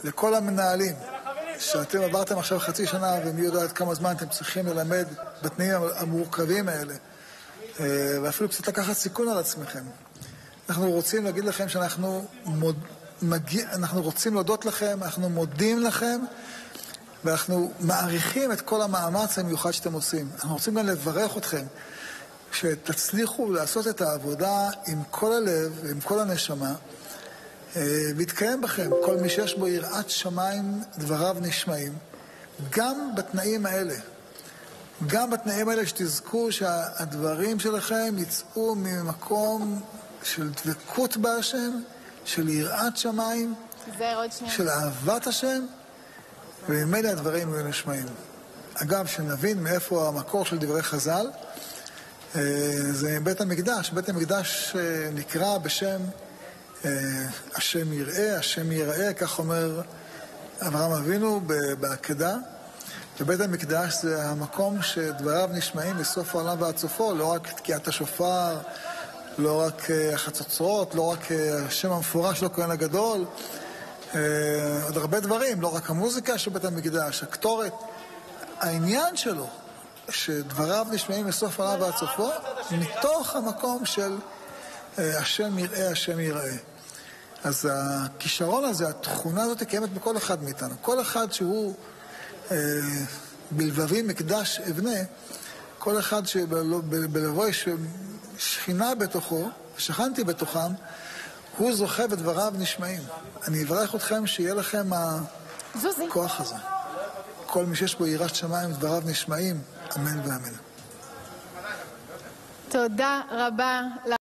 לכל המנהלים, שאתם עברתם עכשיו חצי שנה ומי יודע עד כמה זמן אתם צריכים ללמד בתנאים המורכבים האלה, ואפילו קצת לקחת סיכון על עצמכם. אנחנו רוצים להגיד לכם שאנחנו רוצים להודות לכם, אנחנו מודים לכם, ואנחנו מעריכים את כל המאמץ המיוחד שאתם עושים. אנחנו רוצים גם לברך אתכם, שתצליחו לעשות את העבודה עם כל הלב ועם כל הנשמה, ויתקיים בכם כל מי שיש בו יראת שמיים דבריו נשמעים, גם בתנאים האלה. גם בתנאים האלה שתזכו שהדברים שלכם יצאו ממקום של דבקות בהשם, של יראת שמיים, של אהבת השם, וממילא הדברים יהיו נשמעים. אגב, שנבין מאיפה המקור של דברי חז"ל, זה בית המקדש. בית המקדש נקרא בשם השם יראה, השם יראה, כך אומר אברהם אבינו בעקדה. ובית המקדש זה המקום שדבריו נשמעים מסוף העולם ועד סופו, לא רק תקיעת השופר, לא רק החצוצרות, לא רק השם המפורש של הכהן הגדול, עוד הרבה דברים, לא רק המוזיקה של בית המקדש, הקטורת. העניין שלו, שדבריו נשמעים מסוף העולם ועד סופו, מתוך המקום של השם יראה, השם יראה. אז הכישרון הזה, התכונה הזאת קיימת בכל אחד מאיתנו. כל אחד שהוא בלבבי מקדש אבנה, כל אחד שבלבו יש שכינה בתוכו, ושכנתי בתוכם, הוא זוכה ודבריו נשמעים. אני אברך אתכם שיהיה לכם הכוח הזה. כל מי שיש בו יראת שמיים ודבריו נשמעים, אמן ואמן. תודה רבה.